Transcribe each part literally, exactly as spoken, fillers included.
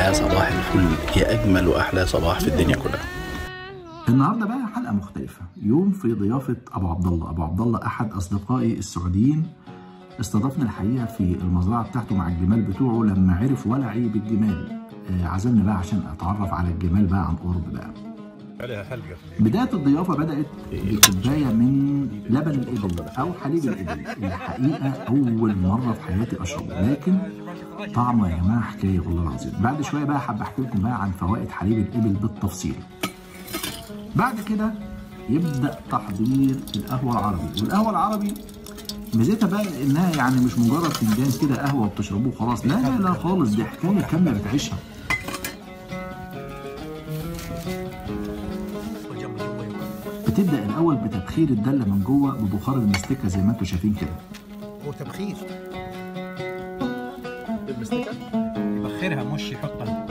يا صباح الفل يا اجمل واحلى صباح في الدنيا كلها. النهارده بقى حلقه مختلفه، يوم في ضيافه ابو عبد الله. ابو عبد الله احد اصدقائي السعوديين، استضافني الحقيقه في المزرعه بتاعته مع الجمال بتوعه لما عرف ولعي بالجمال. آه عزمني بقى عشان اتعرف على الجمال بقى عن قرب بقى. بدايه الضيافه بدات بكوبايه من لبن الابل او حليب الابل. الحقيقه اول مره في حياتي اشربه، لكن طعمه يا جماعه حكايه والله العظيم. بعد شويه بقى حابب احكي لكم بقى عن فوائد حليب الابل بالتفصيل. بعد كده يبدا تحضير القهوه العربي، والقهوه العربي ميزتها بقى انها يعني مش مجرد فنجان كده قهوه وبتشربوه خلاص، لا لا لا خالص، دي حكايه كامله بتعيشها. بتبدا الاول بتبخير الدله من جوه ببخار المستكه زي ما انتم شايفين كده. هو تبخير المستكه يبخرها مش يحطها.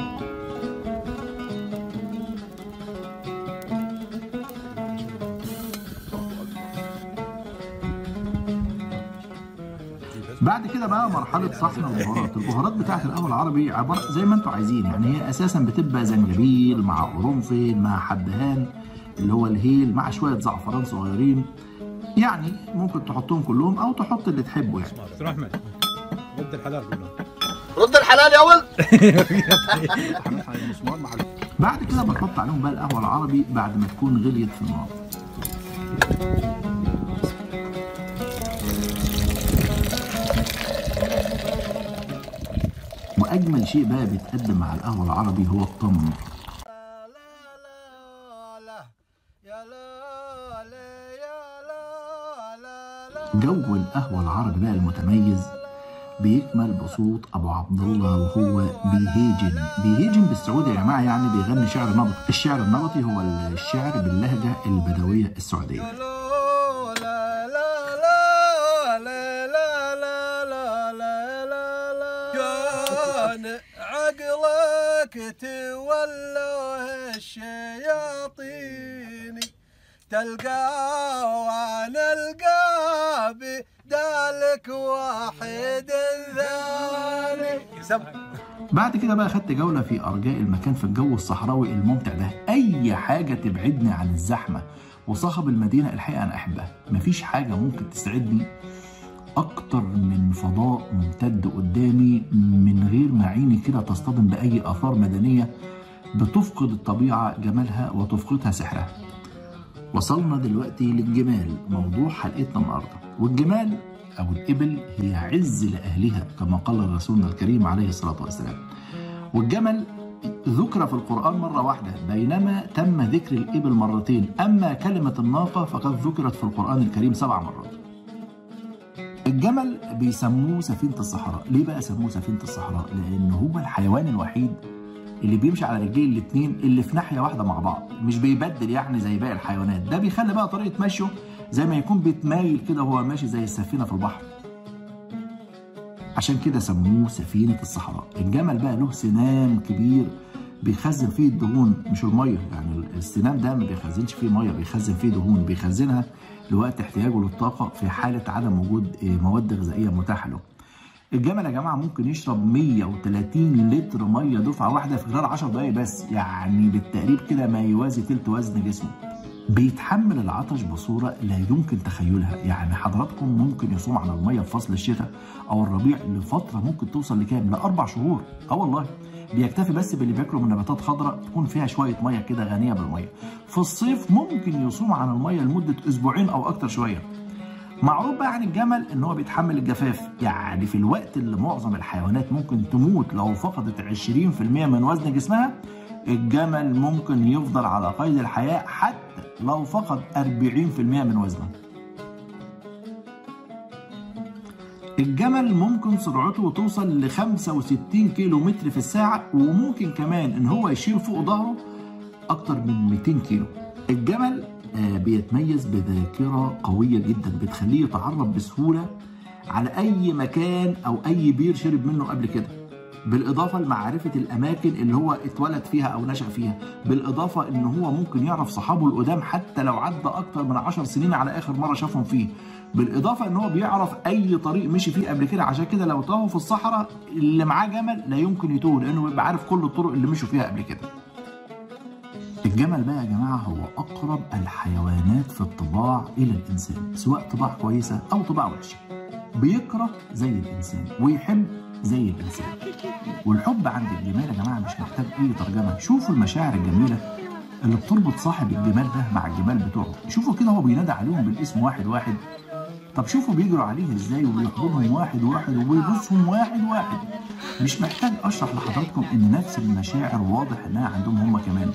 بعد كده بقى مرحله صحن البهارات. البهارات بتاعت القهوه العربي عباره زي ما انتم عايزين، يعني هي اساسا بتبقى زنجبيل مع قرنفل مع حبهان اللي هو الهيل مع شويه زعفران صغيرين، يعني ممكن تحطهم كلهم او تحط اللي تحبه يعني. دكتور احمد رد الحلال كله. رد الحلال يا ولد. بعد كده بنحط عليهم بقى القهوه العربي بعد ما تكون غليت في النار. واجمل شيء بقى بيتقدم مع القهوه العربي هو التمر. جو القهوه العربي بقى المتميز بيكمل بصوت ابو عبد الله وهو بيهيجن. بيهيجن بالسعودي يا جماعه يعني بيغني شعر نبطي. الشعر النبطي هو الشعر باللهجه البدويه السعوديه. عقلك تولوه الشياطين تلقاه وانا القاه بدالك واحد ثاني. بعد كده بقى خدت جوله في ارجاء المكان في الجو الصحراوي الممتع ده. اي حاجه تبعدني عن الزحمه وصخب المدينه الحقيقه انا احبها. مفيش حاجه ممكن تسعدني اكتر من فضاء ممتد قدامي من غير ما عيني كده تصطدم باي اثار مدنيه بتفقد الطبيعه جمالها وتفقدها سحرها. وصلنا دلوقتي للجمال، موضوع حلقتنا النهارده. والجمال او الابل هي عز لاهلها كما قال رسولنا الكريم عليه الصلاه والسلام. والجمل ذكر في القران مره واحده بينما تم ذكر الابل مرتين، اما كلمه الناقه فقد ذكرت في القران الكريم سبع مرات. الجمل بيسموه سفينة الصحراء. ليه بقى سموه سفينة الصحراء؟ لأن هو الحيوان الوحيد اللي بيمشي على رجليه الاتنين اللي في ناحية واحدة مع بعض، مش بيبدل يعني زي باقي الحيوانات. ده بيخلي بقى طريقة مشيه زي ما يكون بيتمايل كده وهو ماشي زي السفينة في البحر. عشان كده سموه سفينة الصحراء. الجمل بقى له سنام كبير بيخزن فيه الدهون مش المية، يعني السنام ده ما بيخزنش فيه مية، بيخزن فيه دهون، بيخزنها لوقت احتياجه للطاقة في حالة عدم وجود مواد غذائية متاحة له. الجمل يا جماعة ممكن يشرب مية وتلاتين لتر مية دفعة واحدة في خلال عشر دقايق بس، يعني بالتقريب كده ما يوازي تلت وزن جسمه. بيتحمل العطش بصورة لا يمكن تخيلها، يعني حضراتكم ممكن يصوم عن المية في فصل الشتاء أو الربيع لفترة ممكن توصل لكام؟ لأربع شهور. أه والله بيكتفي بس باللي بياكله من نباتات خضراء تكون فيها شويه ميه كده غنيه بالميه. في الصيف ممكن يصوم عن الميه لمده اسبوعين او اكتر شويه. معروف بقى عن الجمل ان هو بيتحمل الجفاف، يعني في الوقت اللي معظم الحيوانات ممكن تموت لو فقدت عشرين في المية من وزن جسمها، الجمل ممكن يفضل على قيد الحياه حتى لو فقد أربعين في المية من وزنه. الجمل ممكن سرعته توصل ل خمسة وستين كيلو متر في الساعة، وممكن كمان ان هو يشيل فوق ظهره اكتر من مئتين كيلو. الجمل بيتميز بذاكرة قوية جدا بتخليه يتعرف بسهولة على اي مكان او اي بير شرب منه قبل كده. بالاضافه لمعرفه الاماكن اللي هو اتولد فيها او نشأ فيها، بالاضافه ان هو ممكن يعرف صحابه القدام حتى لو عدى اكتر من عشر سنين على اخر مره شافهم فيه، بالاضافه ان هو بيعرف اي طريق مشي فيه قبل كده، عشان كده لو تاهوا في الصحراء اللي معاه جمل لا يمكن يتوه لانه بيبقى عارف كل الطرق اللي مشوا فيها قبل كده. الجمل بقى يا جماعه هو اقرب الحيوانات في الطباع الى الانسان، سواء طباع كويسه او طباع وحشه. بيكره زي الانسان ويحب زي الانسان. والحب عند الجمال يا جماعه مش محتاج اي ترجمه، شوفوا المشاعر الجميله اللي بتربط صاحب الجمال ده مع الجمال بتوعه، شوفوا كده هو بينادى عليهم بالاسم واحد واحد. طب شوفوا بيجروا عليه ازاي وبيحضنهم واحد واحد وبيبصهم واحد واحد. مش محتاج اشرح لحضراتكم ان نفس المشاعر واضح انها عندهم هم كمان.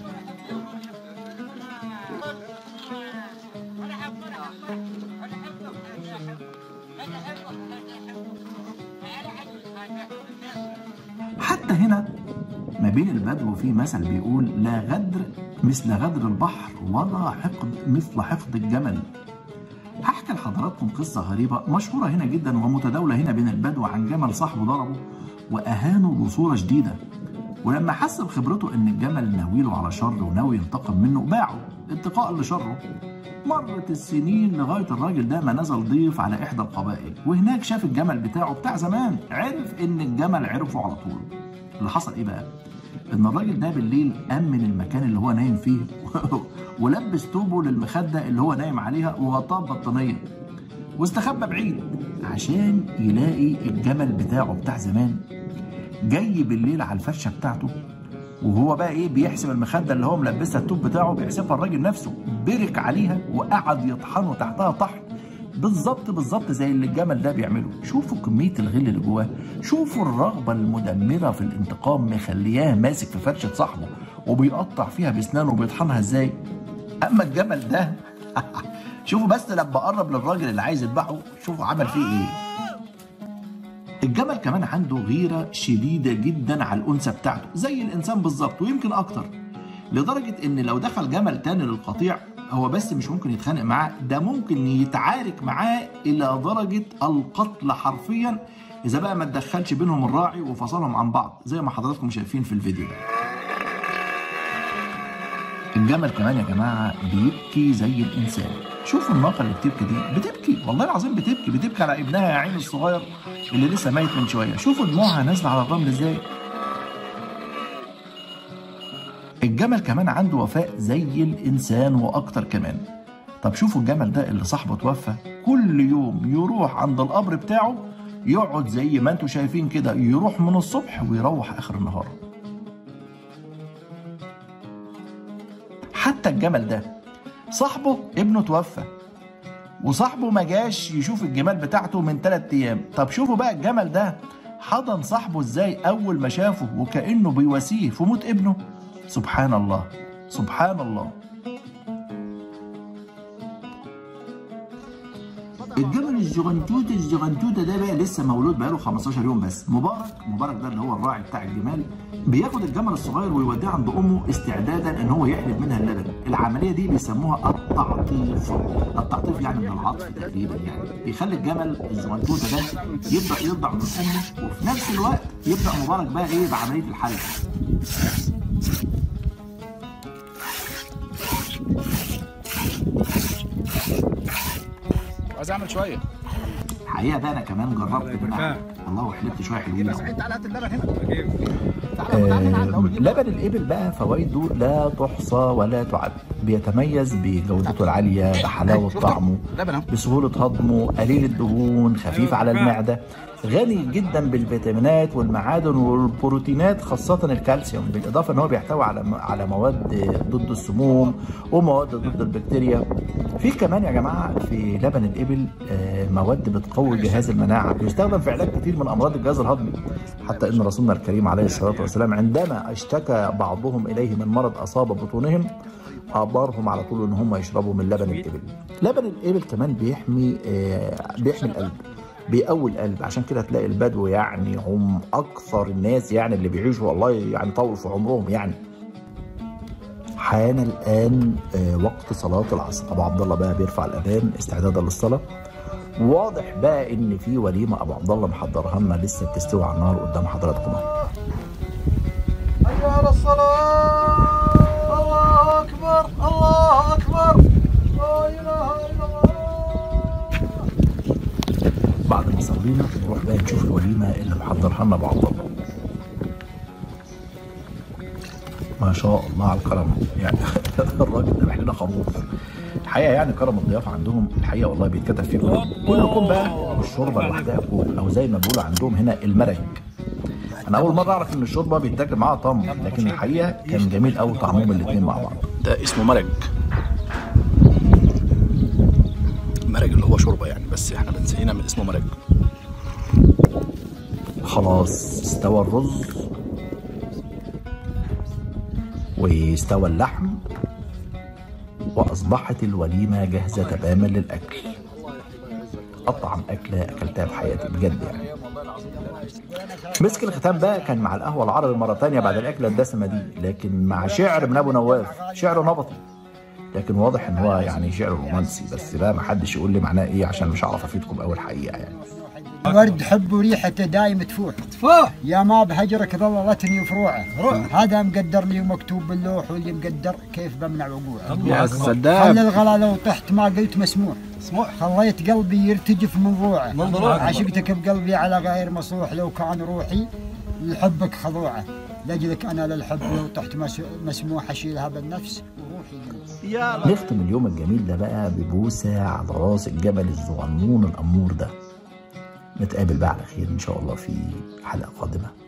حتى هنا ما بين البدو في مثل بيقول لا غدر مثل غدر البحر ولا حقد مثل حقد الجمل. هحكي لحضراتكم قصة غريبة مشهورة هنا جدا ومتداولة هنا بين البدو عن جمل صاحبه ضربه وأهانه بصورة شديدة، ولما حس بخبرته إن الجمل ناويله على شر وناوي ينتقم منه باعه انتقاء لشره. مرت السنين لغاية الراجل ده ما نزل ضيف على إحدى القبائل، وهناك شاف الجمل بتاعه بتاع زمان، عرف إن الجمل عرفه على طول. اللي حصل إيه بقى؟ إن الراجل ده بالليل أمن المكان اللي هو نايم فيه ولبس توبه للمخدة اللي هو نايم عليها وغطاه ببطانية واستخبى بعيد عشان يلاقي الجمل بتاعه بتاع زمان جاي بالليل على الفرشة بتاعته، وهو بقى ايه بيحسب المخده اللي هو ملبسها التوب بتاعه بيحسبها الراجل نفسه، برك عليها وقعد يطحنه تحتها طحن بالظبط بالظبط زي اللي الجمل ده بيعمله. شوفوا كميه الغل اللي جواه، شوفوا الرغبه المدمره في الانتقام مخلياه ماسك في فرشه صاحبه وبيقطع فيها باسنانه وبيطحنها ازاي. اما الجمل ده شوفوا بس لما قرب للراجل اللي عايز يذبحه شوفوا عمل فيه ايه. الجمل كمان عنده غيرة شديدة جدا على الأنثى بتاعته زي الإنسان بالظبط ويمكن أكتر، لدرجة إن لو دخل جمل تاني للقطيع هو بس مش ممكن يتخانق معاه، ده ممكن يتعارك معاه إلى درجة القتل حرفيا إذا بقى ما تدخلش بينهم الراعي وفصلهم عن بعض زي ما حضراتكم شايفين في الفيديو ده. الجمل كمان يا جماعة بيبكي زي الإنسان. شوفوا الناقة اللي بتبكي دي بتبكي والله العظيم بتبكي بتبكي على ابنها يا عيني الصغير اللي لسه ميت من شوية. شوفوا دموعها نازلة على الرمل ازاي. الجمل كمان عنده وفاء زي الإنسان وأكتر كمان. طب شوفوا الجمل ده اللي صاحبه توفى كل يوم يروح عند القبر بتاعه يقعد زي ما انتوا شايفين كده، يروح من الصبح ويروح آخر النهار. حتى الجمل ده صاحبه ابنه توفى وصاحبه ما جاش يشوف الجمال بتاعته من ثلاث ايام. طب شوفوا بقى الجمل ده حضن صاحبه ازاي اول ما شافه وكأنه بيواسيه في موت ابنه. سبحان الله سبحان الله. الجمل الزغنتوت الزغنتوتة ده بقى لسه مولود بقاله خمستاشر يوم بس. مبارك مبارك ده اللي هو الراعي بتاع الجمال بياخد الجمل الصغير ويوديه عند امه استعدادا ان هو يحلب منها اللبن. العمليه دي بيسموها التعطيف. التعطيف يعني من العطف تقريبا، يعني بيخلي الجمل الزغنتوتة ده يبدا يرضع من امه وفي نفس الوقت يبدا مبارك بقى ايه بعمليه الحلب. عايز اعمل شويه الحقيقه بقى انا كمان جربت بقى والله وحلبت شويه حلوين. تعالى هات اللبن هنا. آه لبن الابل بقى فوائده لا تحصى ولا تعد. بيتميز بجودته العاليه، بحلاوه طعمه، بسهوله هضمه، قليل الدهون، خفيف على المعده، غني جدا بالفيتامينات والمعادن والبروتينات خاصه الكالسيوم، بالاضافه ان هو بيحتوي على على مواد ضد السموم ومواد ضد البكتيريا. في كمان يا جماعه في لبن الابل مواد بتقوي جهاز المناعه، بيستخدم في علاج كتير من امراض الجهاز الهضمي، حتى ان رسولنا الكريم عليه الصلاه والسلام عندما اشتكى بعضهم اليه من مرض اصاب بطونهم امرهم على طول ان هم يشربوا من لبن الابل. لبن الابل كمان بيحمي بيحمي القلب، بيقوي القلب، عشان كده تلاقي البدو يعني هم اكثر الناس يعني اللي بيعيشوا والله يعني طول في عمرهم. يعني حان الان وقت صلاه العصر. ابو عبد الله بقى بيرفع الاذان استعدادا للصلاه، واضح بقى ان في وليمه ابو عبد الله محضرها لنا لسه بتستوي على النار قدام حضراتكم اهو. حي على الصلاه. الله اكبر الله اكبر لا اله الا الله. بعد ما صلينا نروح بقى نشوف الوليمه اللي محضرها لنا ابو عبد الله. ما شاء الله على الكرم يعني الراجل ذبح لنا خروف. الحقيقه يعني كرم الضيافه عندهم الحقيقه والله بيتكتب فيه كله. كلكم بقى والشوربه لوحدها كوب او زي ما بيقولوا عندهم هنا المرج. انا اول مره اعرف ان الشوربه بيتاكل معاها تمر، لكن الحقيقه كان جميل قوي طعمهم الاثنين مع بعض. ده اسمه مرج. مرج اللي هو شوربه يعني، بس احنا بنسينا من اسمه مرج. خلاص استوى الرز واستوى اللحم واصبحت الوليمه جاهزه تماما للاكل. اطعم اكله اكلتها في حياتي بجد يعني. مسك الختام بقى كان مع القهوه العربي مره ثانيه بعد الاكله الدسمه دي، لكن مع شعر من ابو نواف، شعر نبطي، لكن واضح ان هو يعني شعر رومانسي، بس بقى ما حدش يقول لي معناه ايه عشان مش هعرف افيدكم قوي الحقيقه يعني. ورد حب وريحته دايم تفوح تفاح يا ما بهجرك ظللتني فروعه. هذا مقدر لي ومكتوب باللوح، واللي مقدر كيف بمنع وقوعه. يا سلام. خلى الغلا لو طحت ما قلت مسموح مسموح. خليت قلبي يرتجف من ضوعه. من ضلوعه. عشقتك بقلبي على غير مصروح، لو كان روحي لحبك خضوعه. لاجلك انا للحب لو طحت مسموح، اشيلها بالنفس وروحي. نختم اليوم الجميل ده بقى ببوسه على راس الجبل الصغنون الامور ده. نتقابل بقى على خير ان شاء الله في حلقه قادمه.